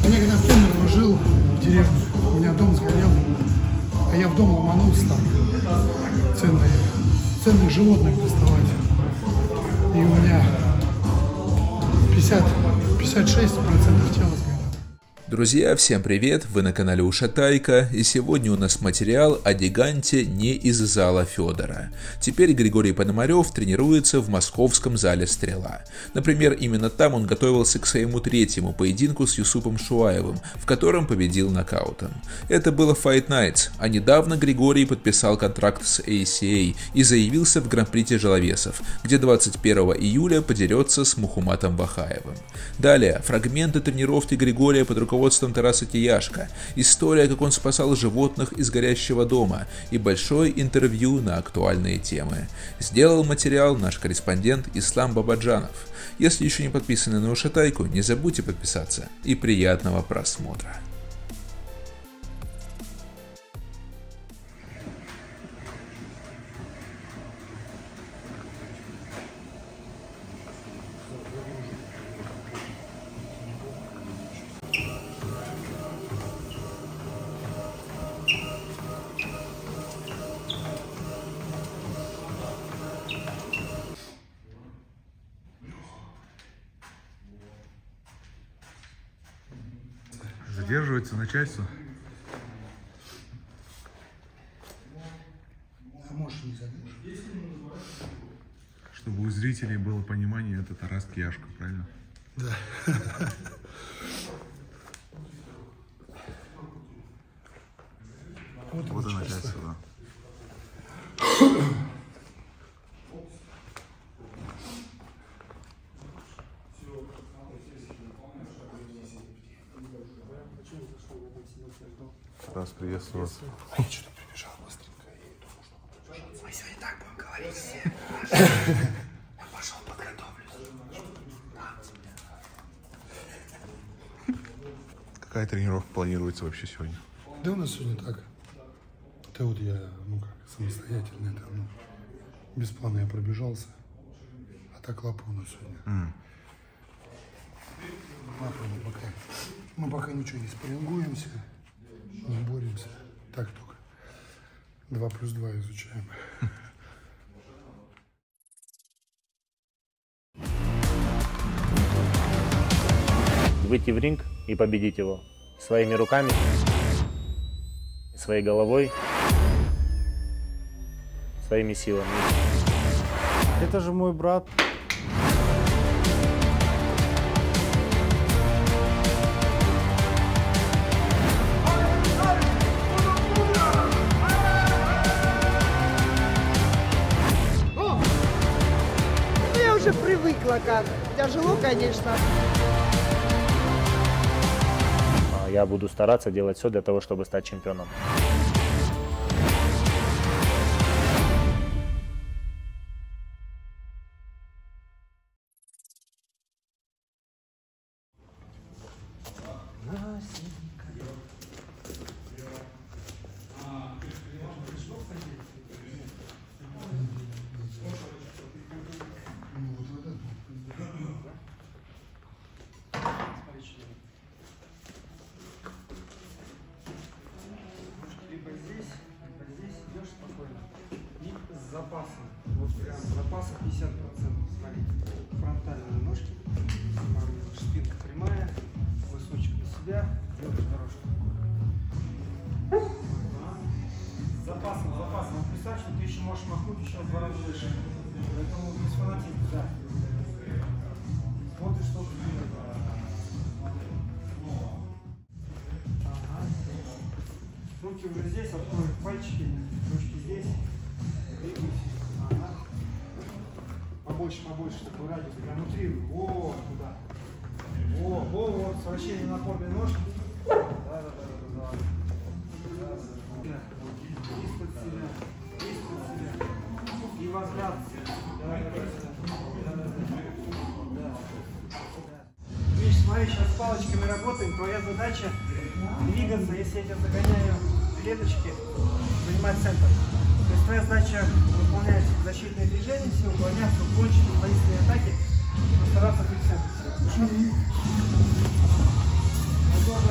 Я когда в Кемерово жил, в деревне, у меня дом сгорел, а я в дом ломанулся там, ценных животных доставать. И у меня 56% тела сгорело. Друзья, всем привет! Вы на канале Ушатайка, и сегодня у нас материал о гиганте не из зала Федора. Теперь Григорий Пономарев тренируется в московском зале «Стрела». Например, именно там он готовился к своему третьему поединку с Юсупом Шуаевым, в котором победил нокаутом. Это было Fight Nights, а недавно Григорий подписал контракт с ACA и заявился в Гран-при тяжеловесов, где 21 июля подерется с Мухуматом Бахаевым. Далее, фрагменты тренировки Григория под руководством Тараса Тияшко, история, как он спасал животных из горящего дома, и большое интервью на актуальные темы. Сделал материал наш корреспондент Ислам Бабаджанов. Если еще не подписаны на Ушатайку, не забудьте подписаться, и приятного просмотра. Задерживается начальство. А может не задерживать? Чтобы у зрителей было понимание, это Тарас Тияшко, правильно? Да. Вот и начальство, да. Тарас, приветствую вас. А я что-то прибежал быстренько и думал, что побежал. Мы сегодня так будем говорить все. Я пошел подготовлюсь. Какая тренировка планируется вообще сегодня? Да у нас сегодня так. Это вот я, самостоятельно, это, без плана я пробежался. А так лапа у нас сегодня. Лапа мы пока ничего не спаррингуемся, не боремся. Так только 2+2 изучаем. Выйти в ринг и победить его своими руками, своей головой, своими силами. Это же мой брат. Я уже привыкла как. Тяжело, конечно. Я буду стараться делать все для того, чтобы стать чемпионом. Запасом. Вот прям запаса 50%. Смотрите. Фронтальные ножки. Спинка прямая. Высочек на себя. Делаешь дорожку. С запасом. Вот представь, что ты еще можешь махнуть еще в 2 раза выше. Поэтому без фанатизма, да. Смотришь, что ты делаешь. Руки уже здесь, открой пальчики. Ручки здесь. Ага. Побольше, такой радиус, прям утрируй. Вот туда. Вот, с вращением напорной ножки. Да. Из-под себя. И возврат. Видишь, смотри, сейчас с палочками работаем. Твоя задача двигаться, если я тебя загоняю в клеточки, занимать центр. То есть твоя задача выполнять защитные движения, все уклоняться, уклончики, воинственные атаки, постараться быть центром.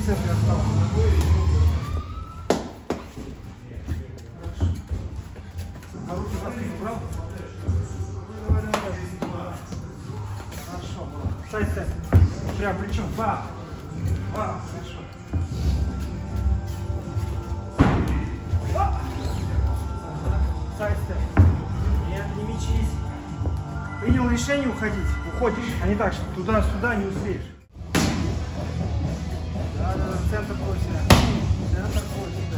в центре осталось. А руки завтра убрал? Хорошо. Сайд степ. Прям плечом. Ба. Хорошо. Сайд степ. Нет, не мечись. Принял решение уходить. Уходишь. А не так, что туда-сюда не успеешь. Да, центр твой себя. Центр твой себя.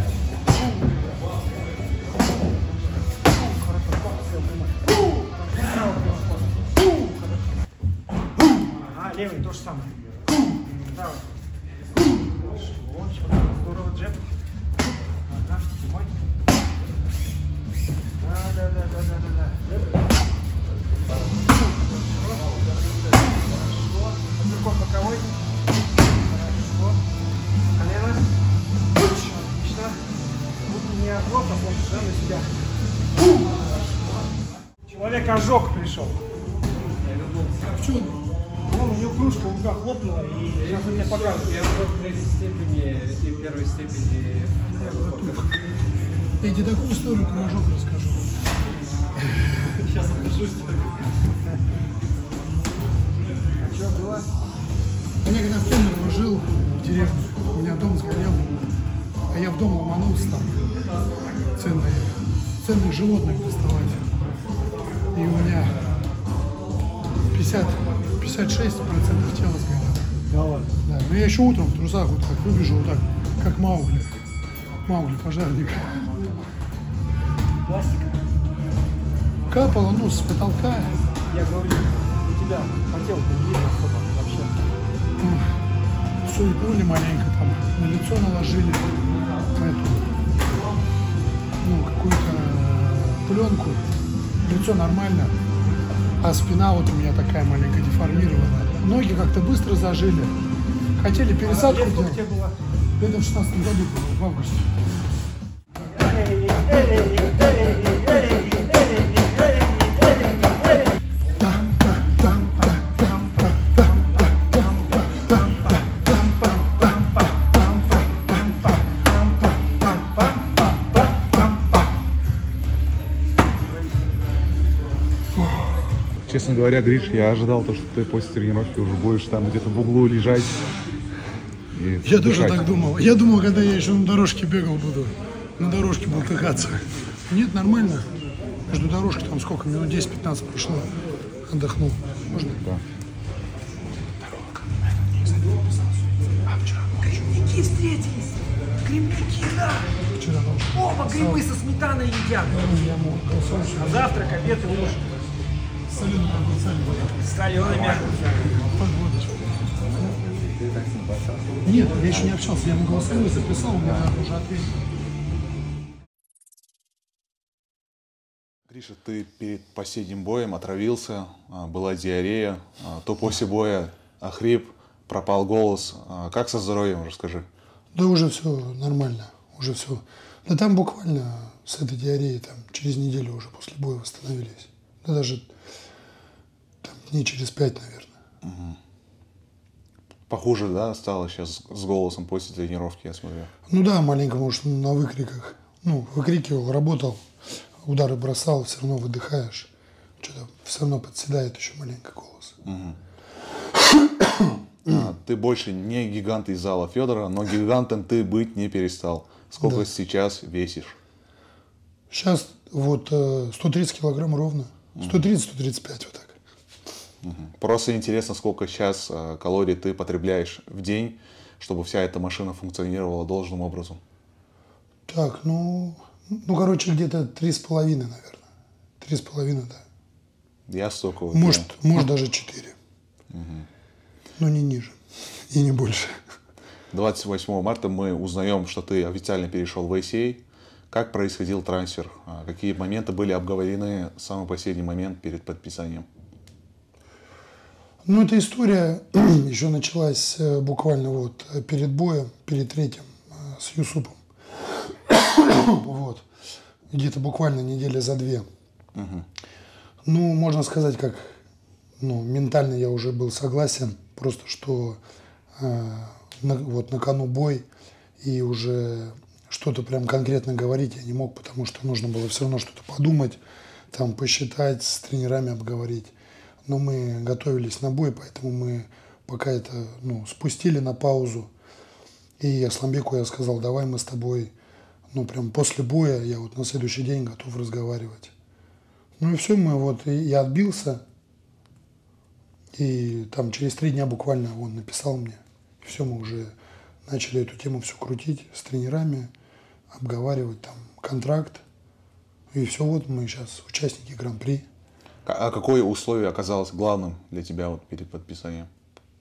Ага, левый то же самое. Правый. Хорошо. Здорово, джеб. Ага, седьмой. Да. Хорошо. Апперкот боковой. Хорошо. Колено. Отлично. Тут не отлот, а он на себя. Человек ожог пришел. В чем? Вон, у него кружка в руках лопнула, и сейчас он мне покажет. Я в третьей степени и первой степени. Я тебе такую историю про ожог расскажу. Сейчас откажусь. А что было? Я когда в Кемерово жил, в деревне, у меня дом сгорел, а я в дом ломанулся там, ценных животных доставать. И у меня 56% тела сгорело. Да ладно. Да, но я еще утром в трусах вот так выбежал, вот так, как Маугли пожарник. Пластика. Капало, ну, с потолка. Я говорю, у тебя хотел не видно особо вообще. Суетнули маленько там, на лицо наложили эту, ну, какую-то пленку. Лицо нормально, а спина вот у меня такая маленькая деформированная. Ноги как-то быстро зажили. Хотели пересадку Сколько делать. тебе было? Это в 16 году было, в августе. Честно говоря, Гриш, я ожидал то, что ты после тренировки уже будешь там где-то в углу лежать. И Я тоже дышать. так думал. Я думал, когда я еще на дорожке бегал, буду на дорожке болтыхаться. Нет, нормально. Между дорожкой там сколько, минут 10-15 прошло. Отдохнул. Можно? Да. Грибники встретились. Грибники, да. Вчера там Оба грибы со сметаной едят. А завтрак, обед и ужин. соленый огурцами. С солеными огурцами. Подводочку. Нет, я еще не общался. Я ему голосовой записал, он мне уже ответил. Гриша, ты перед последним боем отравился, была диарея, то после боя охрип, пропал голос. Как со здоровьем, расскажи? Да уже все нормально, уже все. Да там буквально с этой диареей там, через неделю уже после боя восстановились. Да даже там, дней через 5, наверное. Угу. Похуже, да, стало сейчас с голосом после тренировки, я смотрю? Ну да, маленько, может, на выкриках. Ну, выкрикивал, работал, удары бросал, все равно выдыхаешь. Что-то все равно подседает еще маленько голос. Угу. Ты больше не гигант из зала Федора, но гигантом ты быть не перестал. Сколько сейчас весишь? Сейчас вот 130 килограмм ровно. 130-135 вот так. Просто интересно, сколько сейчас калорий ты потребляешь в день, чтобы вся эта машина функционировала должным образом. Так, короче, где-то 3,5, наверное. 3,5, да. Я столько вот. Может даже 4. Но не ниже и не больше. 28 марта мы узнаем, что ты официально перешел в ACA. Как происходил трансфер? Какие моменты были обговорены в самый последний момент перед подписанием? Ну, эта история еще началась буквально вот перед боем, перед третьим с Юсупом. Вот. Где-то буквально недели за 2. Ну, можно сказать, как ментально я уже был согласен, просто что вот на кону бой, и уже что-то прям конкретно говорить я не мог, потому что нужно было все равно что-то подумать, там посчитать, с тренерами обговорить. Но мы готовились на бой, поэтому мы пока это спустили на паузу. И Асланбеку я сказал, давай мы с тобой, прям после боя, я вот на следующий день готов разговаривать. Ну и все, я отбился. И там через 3 дня буквально он написал мне. И все, мы уже начали эту тему все крутить с тренерами, обговаривать там контракт. И все, вот мы сейчас участники Гран-при. А какое условие оказалось главным для тебя вот перед подписанием?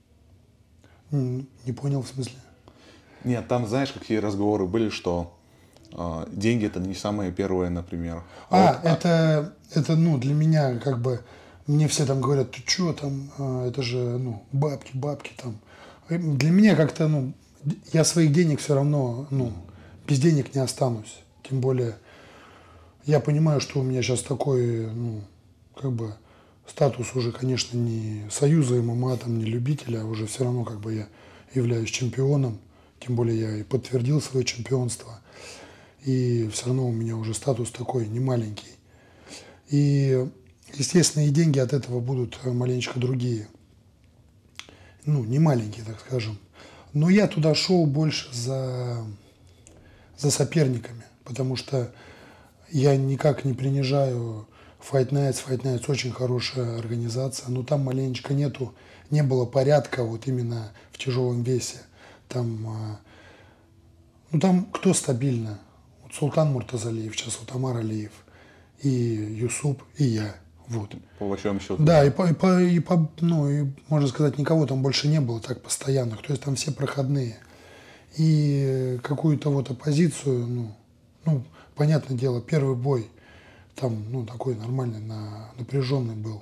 Не понял, в смысле? Нет, там знаешь, какие разговоры были, что деньги это не самое первое, например. Это для меня как бы, мне все там говорят, ты что там, это же, бабки там. Для меня как-то, я своих денег все равно, без денег не останусь. Тем более, я понимаю, что у меня сейчас такой, как бы, статус уже, конечно, не союза ММА, там, не любителя, а уже все равно, как бы, я являюсь чемпионом. Тем более, я и подтвердил свое чемпионство. И все равно у меня уже статус такой, не маленький. И, естественно, и деньги от этого будут маленечко другие. Не маленькие, так скажем. Но я туда шел больше за соперниками, потому что я никак не принижаю Fight Nights. Fight Nights очень хорошая организация, но там маленечко не было порядка вот именно в тяжелом весе. Там кто стабильно? Вот Султан Муртазалиев, сейчас вот Амар Алиев, и Юсуп, и я. Вот. По большому счету. Да, и можно сказать, никого там больше не было так постоянных. То есть там все проходные. И какую-то вот оппозицию, понятное дело, первый бой там, такой нормальный, напряженный был.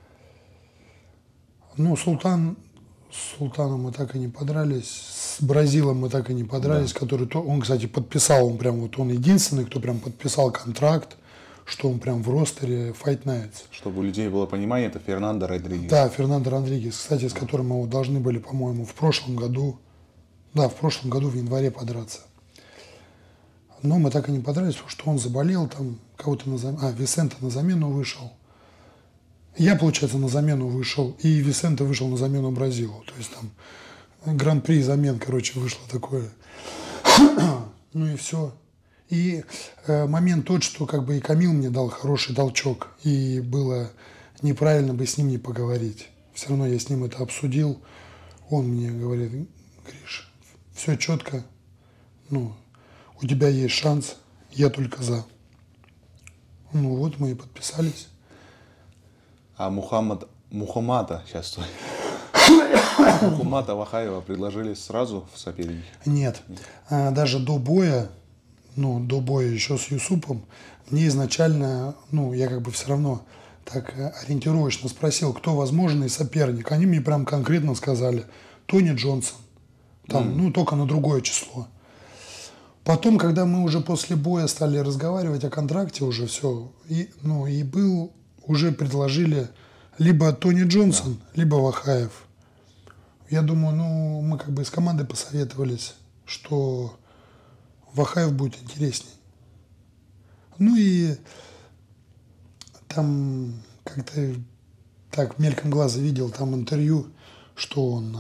С Султаном мы так и не подрались, с Бразилом мы так и не подрались, да. Он, кстати, подписал, он единственный, кто прям подписал контракт, что он прям в ростере Fight Nights. Чтобы у людей было понимание, это Фернандо Родригес. Да, Фернандо Родригес, кстати, с которым мы должны были, по-моему, в прошлом году в январе подраться. Но мы так и не подрались, потому что он заболел, там кого-то Висенте на замену вышел. Я, получается, на замену вышел, и Висенте вышел на замену Бразилу. То есть там гран-при замен, вышло такое. И все. И момент тот, что и Камил мне дал хороший толчок, и было неправильно бы с ним не поговорить. Все равно я с ним это обсудил. Он мне говорит, Гриш, все четко, у тебя есть шанс, я только за. Вот мы и подписались. А Мухаммада Вахаева предложили сразу в соперники? Нет. Даже до боя еще с Юсупом, мне изначально, я все равно так ориентировочно спросил, кто возможный соперник. Они мне прям конкретно сказали, Тони Джонсон. Там, только на другое число. Потом, когда мы уже после боя стали разговаривать о контракте, уже все, уже предложили либо Тони Джонсон, либо Вахаев. Я думаю, мы с командой посоветовались, что Вахаев будет интересней. И там как-то так мельком глаза видел там интервью, что он,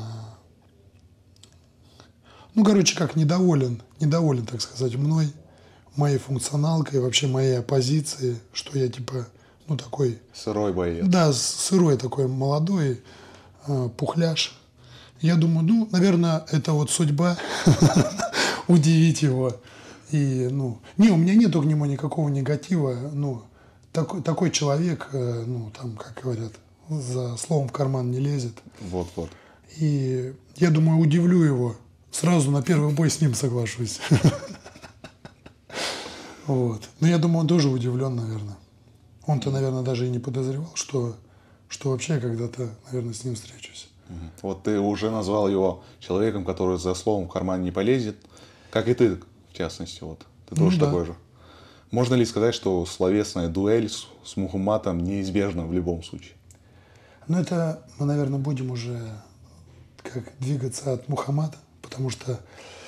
недоволен, так сказать, мной, моей функционалкой, вообще моей оппозицией, что я такой... Сырой боец. Да, сырой такой молодой, пухляж. Я думаю, наверное, это вот судьба удивить его. И, у меня нету к нему никакого негатива, такой человек, как говорят, за словом в карман не лезет. Вот. И я думаю, удивлю его, сразу на первый бой с ним соглашусь. Вот. Но я думаю, он тоже удивлен, наверное. Он-то, наверное, даже и не подозревал, что вообще я когда-то, наверное, с ним встречусь. Вот ты уже назвал его человеком, который за словом в карман не полезет, как и ты, в частности. Ты тоже такой же. Можно ли сказать, что словесная дуэль с Мухаммадом неизбежна в любом случае? Это мы, наверное, будем уже двигаться от Мухаммада, потому что,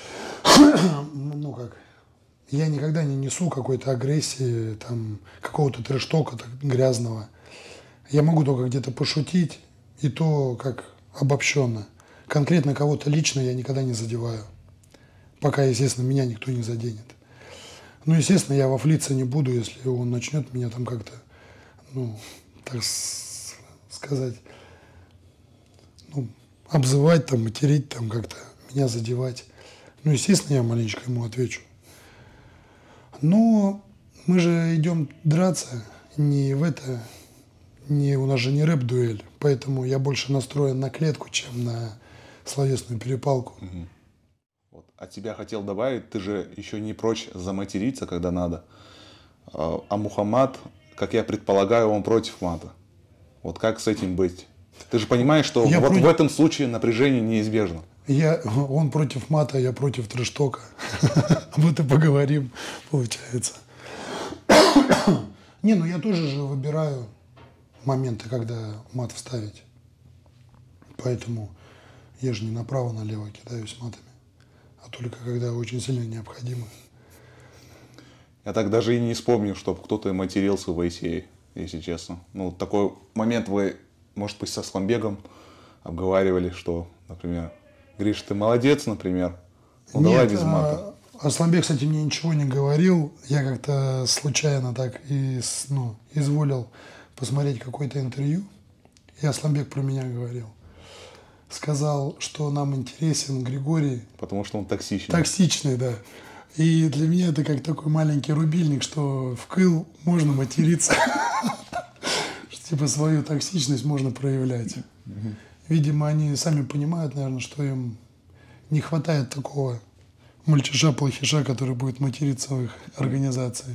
ну как, я никогда не несу какой-то агрессии, там, какого-то трэш-тока грязного. Я могу только где-то пошутить, и то как обобщенно. Конкретно кого-то лично я никогда не задеваю, пока, естественно, меня никто не заденет. Ну, естественно, я во флиться не буду, если он начнет меня там как-то, ну, так сказать, ну, обзывать, там, материть, там, как-то меня задевать. Ну, естественно, я маленечко ему отвечу. Но мы же идем драться не в это, не, у нас же не рэп-дуэль, поэтому я больше настроен на клетку, чем на словесную перепалку. Угу. Вот. От тебя хотел добавить, ты же еще не прочь заматериться, когда надо. А Мухаммад, как я предполагаю, он против мата. Вот как с этим быть? Ты же понимаешь, что вот в этом случае напряжение неизбежно. Он против мата, я против трэш-тока. Вот и поговорим, получается. Не, ну я тоже же выбираю моменты, когда мат вставить. Поэтому я же не направо-налево кидаюсь матами, а только когда очень сильно необходимо. Я так даже и не вспомню, чтобы кто-то матерился в ICA, если честно. Ну, такой момент вы, может быть, со Асламбегом обговаривали, что, например, Гриш, ты молодец, например, ну давай без мата. Асламбек, кстати, мне ничего не говорил. Я как-то случайно так изволил посмотреть какое-то интервью, и Асламбек про меня говорил. Сказал, что нам интересен Григорий. Потому что он токсичный. Токсичный, да. И для меня это как такой маленький рубильник, что в кыл можно материться. Типа свою токсичность можно проявлять. Видимо, они сами понимают, наверное, что им не хватает такого мальчиша-плохиша, который будет материться в их организации.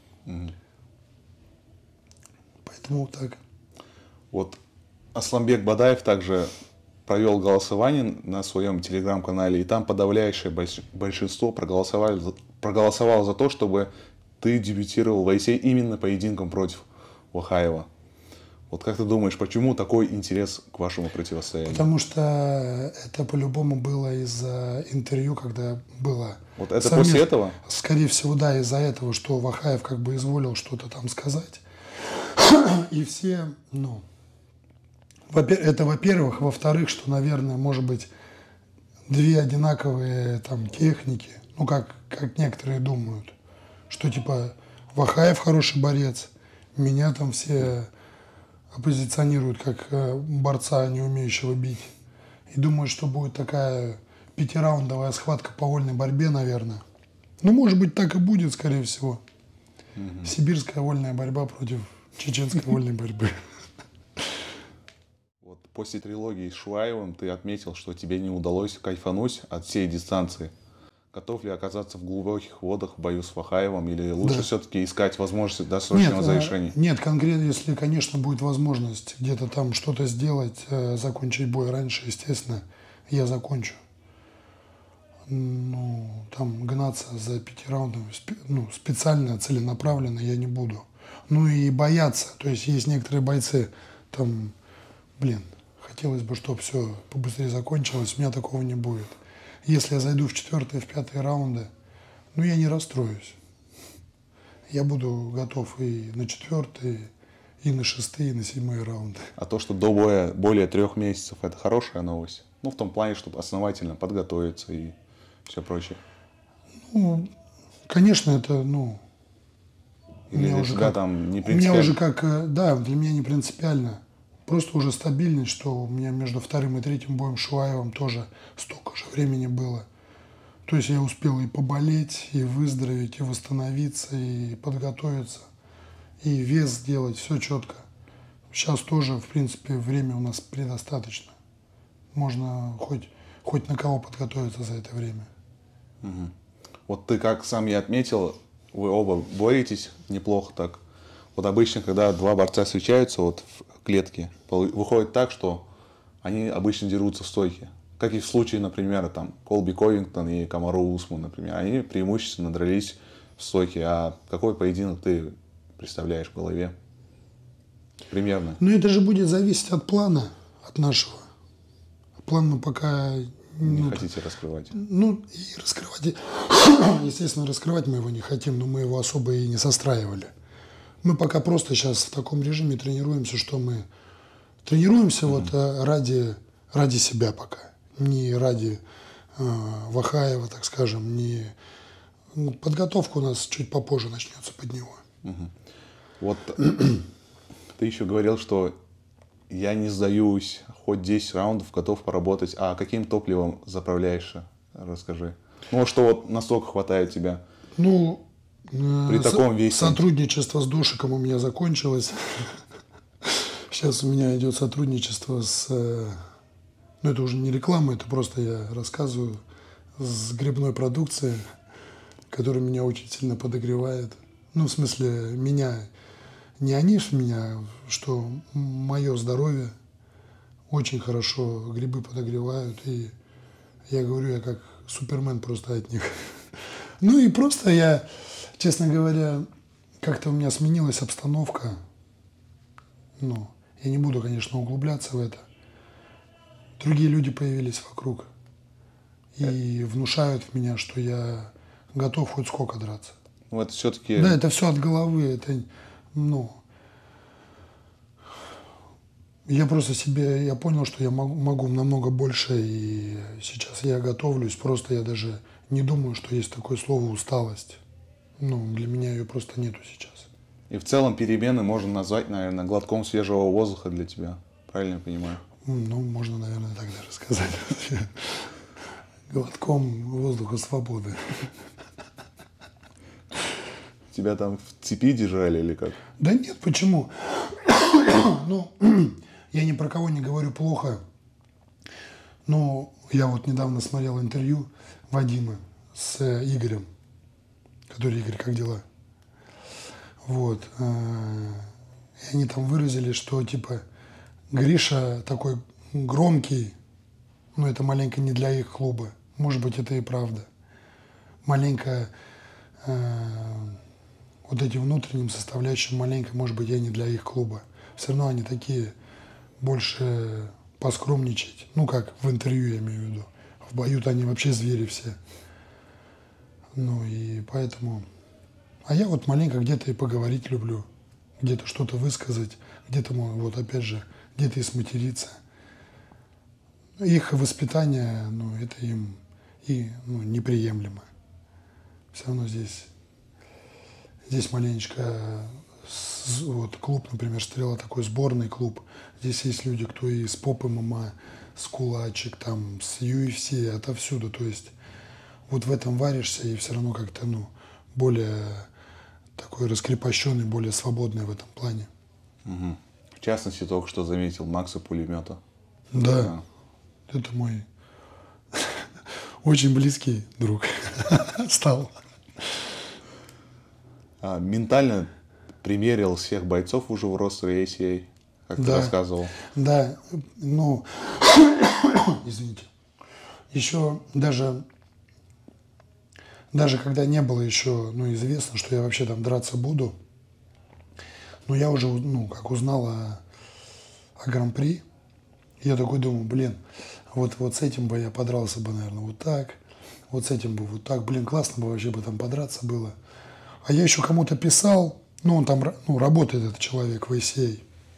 Поэтому так. Вот Асламбек Бадаев также провел голосование на своем телеграм-канале, и там подавляющее большинство проголосовало за то, чтобы ты дебютировал в ICA именно поединком против Вахаева. Вот как ты думаешь, почему такой интерес к вашему противостоянию? Потому что это по-любому было из-за интервью, когда было. Вот это после этого? Скорее всего, да, из-за этого, что Вахаев как бы изволил что-то там сказать. И все, ну, это во-первых. Во-вторых, что, наверное, может быть, две одинаковые там техники, ну, как некоторые думают, что типа Вахаев хороший борец, меня там все оппозиционируют как борца, не умеющего бить. И думаю, что будет такая 5-раундовая схватка по вольной борьбе, наверное. Ну, может быть, так и будет, скорее всего. Сибирская вольная борьба против чеченской вольной борьбы. Вот после трилогии с Шуаевым ты отметил, что тебе не удалось кайфануть от всей дистанции. Готов ли оказаться в глубоких водах в бою с Вахаевым, или лучше все-таки искать возможность досрочного завершения? Нет, конкретно, если, конечно, будет возможность где-то там что-то сделать, закончить бой раньше, естественно, я закончу. Ну, там гнаться за 5 раундов, ну, специально, целенаправленно я не буду. Ну и бояться, то есть есть некоторые бойцы, там, хотелось бы, чтобы все побыстрее закончилось, у меня такого не будет. Если я зайду в 4-й, в 5-й раунды, ну, я не расстроюсь. Я буду готов и на 4-й, и на 6-й, и на 7-й раунды. А то, что до боя более 3 месяцев, это хорошая новость? Ну, в том плане, чтобы основательно подготовиться и все прочее. Ну, конечно, это, ну... Или для тебя там не принципиально? У меня уже как, да, для меня не принципиально. Просто уже стабильность, что у меня между 2-м и 3-м боем с Шуаевым тоже столько же времени было. То есть я успел и поболеть, и выздороветь, и восстановиться, и подготовиться, и вес сделать, все четко. Сейчас тоже, в принципе, время у нас предостаточно. Можно хоть на кого подготовиться за это время. Угу. Вот ты, как сам я отметил, вы оба боретесь неплохо так. Вот обычно, когда два борца встречаются вот в клетке, выходит так, что они обычно дерутся в стойке. Как и в случае, например, там, Колби Ковингтон и Камару Усман, например. Они преимущественно дрались в стойке. А какой поединок ты представляешь в голове? Примерно. Ну, это же будет зависеть от плана, от нашего. План мы пока не хотите раскрывать? Ну, и раскрывать, естественно, раскрывать мы его не хотим, но мы его особо и не состраивали. Мы пока просто сейчас в таком режиме тренируемся, что мы тренируемся вот ради себя пока. Не ради Вахаева, так скажем, не... Подготовка у нас чуть попозже начнется под него. Вот ты еще говорил, что я не сдаюсь, хоть 10 раундов, готов поработать. А каким топливом заправляешься? Расскажи. Ну, что вот настолько хватает тебя? Ну, при таком весе. Сотрудничество с Дошиком у меня закончилось. Сейчас у меня идет сотрудничество с... Ну, это уже не реклама, это просто я рассказываю с грибной продукцией, которая меня очень сильно подогревает. Ну, в смысле, меня... Не они ж меня, что мое здоровье очень хорошо грибы подогревают. И я говорю, я как Супермен просто от них. Ну и просто я, честно говоря, как-то у меня сменилась обстановка. Ну, я не буду, конечно, углубляться в это. Другие люди появились вокруг и внушают в меня, что я готов хоть сколько драться. Ну, это все-таки... Да, это все от головы. Это, ну, я просто себе, я понял, что я могу намного больше, и сейчас я готовлюсь. Просто я даже не думаю, что есть такое слово усталость. Ну, для меня ее просто нету сейчас. И в целом перемены можно назвать, наверное, глотком свежего воздуха для тебя. Правильно я понимаю? Ну, можно, наверное, так даже сказать. Глотком воздуха свободы. Тебя там в цепи держали или как? Да нет, почему? Ну, я ни про кого не говорю плохо. Но я вот недавно смотрел интервью Вадима с Игорем. Который: Игорь, как дела? Вот. И они там выразили, что типа Гриша такой громкий, но это маленько не для их клуба. Может быть, это и правда. Маленько вот этим внутренним составляющим маленько, может быть, я не для их клуба. Все равно они такие больше поскромничать. Ну, как в интервью, я имею в виду. В бою-то они вообще звери все. Ну, и поэтому... А я вот маленько где-то и поговорить люблю. Где-то что-то высказать. Где-то, вот опять же, где-то и сматериться. Их воспитание, ну, это им и, ну, неприемлемо. Все равно здесь маленечко, вот клуб, например, «Стрела» такой сборный клуб. Здесь есть люди, кто и с поп ММА, с кулачек, там, с UFC, отовсюду. То есть вот в этом варишься и все равно как-то, ну, более такой раскрепощенный, более свободный в этом плане. Угу. В частности, только что заметил Макса Пулемета. Да. Это мой очень близкий друг стал. Ментально примерил всех бойцов уже в ростере ACA, как ты рассказывал. Да, ну, извините. Еще даже когда не было еще, ну, известно, что я вообще там драться буду, но я уже, ну, как узнал о Гран-при, я такой думаю, блин, вот с этим бы я подрался бы, наверное, вот так, вот с этим бы вот так, блин, классно бы вообще бы там подраться было. А я еще кому-то писал, ну, он там, ну, работает этот человек в ACA,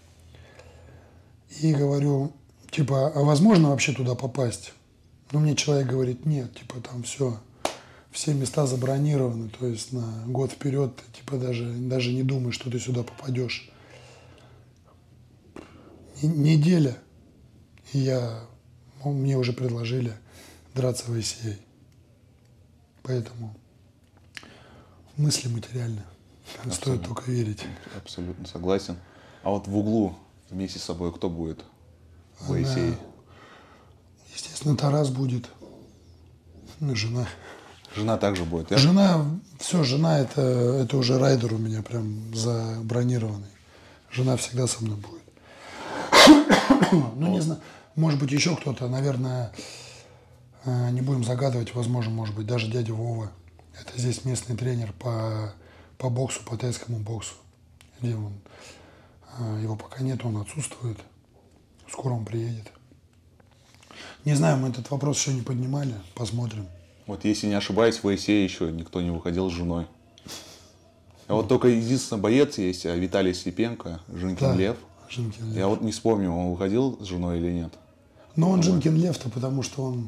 и говорю, типа, а возможно вообще туда попасть? Ну, мне человек говорит, нет, типа, там все места забронированы, то есть на год вперед, ты, типа, даже не думаешь, что ты сюда попадешь. Неделя, и мне уже предложили драться в ACA. Поэтому мысли материальны. Стоит только верить. Абсолютно согласен. А вот в углу вместе с собой кто будет в ACA? Естественно, Тарас будет. Ну, жена. Жена также будет, да? Жена это уже райдер у меня прям забронированный. Жена всегда со мной будет. Ну, не знаю, может быть, еще кто-то, наверное, не будем загадывать, возможно, может быть, даже дядя Вова. Это здесь местный тренер по боксу, по тайскому боксу. Где он? Его пока нет, он отсутствует. Скоро он приедет. Не знаю, мы этот вопрос еще не поднимали. Посмотрим. Вот если не ошибаюсь, в ВСЕ еще никто не выходил с женой. А вот только единственный боец есть, Виталий Слепенко, Жинкин Да, Лев. Жинкин Лев. Я вот не вспомню, он выходил с женой или нет. Но он Жинкин Лев-то, потому что он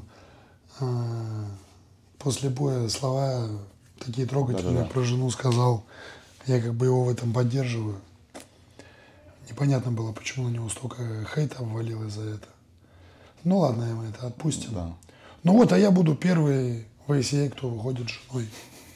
после боя слова такие трогательные про жену сказал. Я как бы его в этом поддерживаю. Непонятно было, почему на него столько хейта ввалилось за это. Ну ладно, мы это отпустим. Да. Ну вот, а я буду первый в ВСЕ, кто выходит с женой.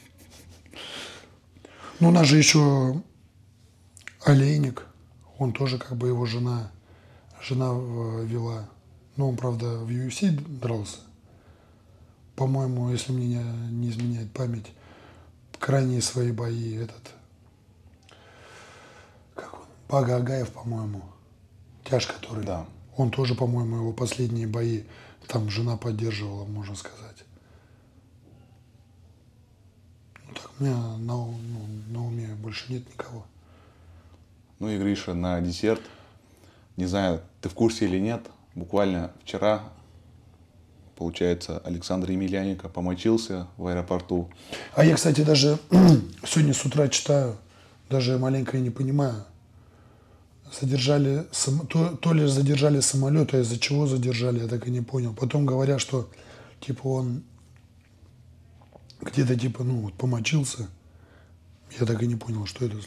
Ну, у нас же еще Олейник, он тоже как бы его жена вела. Ну, он, правда, в UFC дрался. По-моему, если мне не изменяет память, крайние свои бои этот, как он, Бага Агаев, по-моему, тяж который. Да. Он тоже, по-моему, его последние бои, там жена поддерживала, можно сказать. Ну так, у меня на уме больше нет никого. Ну и Гриша, на десерт, не знаю, ты в курсе или нет, буквально вчера, получается, Александр Емельяненко помочился в аэропорту. А я, кстати, даже сегодня с утра читаю, даже маленько и не понимаю. Задержали, то ли задержали самолет, а из-за чего задержали, я так и не понял. Потом говорят, что типа он где-то типа, ну, вот, помочился. Я так и не понял, что это.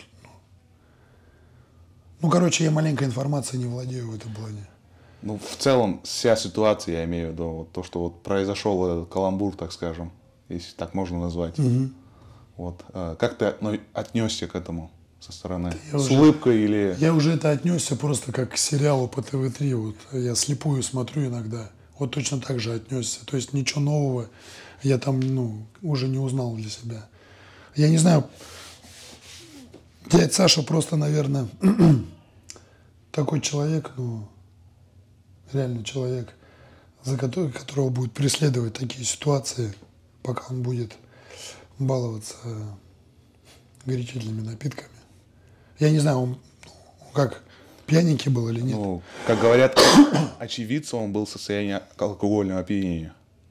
Ну, короче, я маленько информацией не владею в этом плане. Ну, в целом, вся ситуация, я имею в виду, вот то, что вот произошел этот каламбур, так скажем, если так можно назвать. Угу. Вот. Как ты отнесся к этому со стороны? Я с уже, улыбкой или... Я уже это отнесся просто как к сериалу по ТВ-3. Вот. Я слепую смотрю иногда. Вот точно так же отнесся. То есть ничего нового я там, ну, уже не узнал для себя. Я не знаю, дядя Саша просто, наверное, такой человек, ну, реально человек, за которого будут преследовать такие ситуации, пока он будет баловаться горячительными напитками. Я не знаю, он как, пьяненький был или нет. Ну, как говорят очевидцы, он был в состоянии алкогольного опьянения.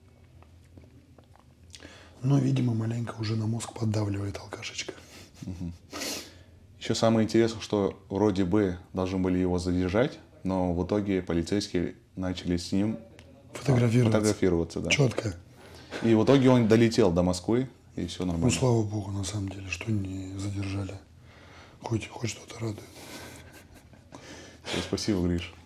Но, видимо, маленько уже на мозг поддавливает алкашечка. Угу. Еще самое интересное, что вроде бы должны были его задержать, но в итоге полицейские начали с ним фотографироваться. Да. Четко. И в итоге он долетел до Москвы, и все нормально. Ну, слава богу, на самом деле, что не задержали. Хоть что-то радует. Все, спасибо, Гриш.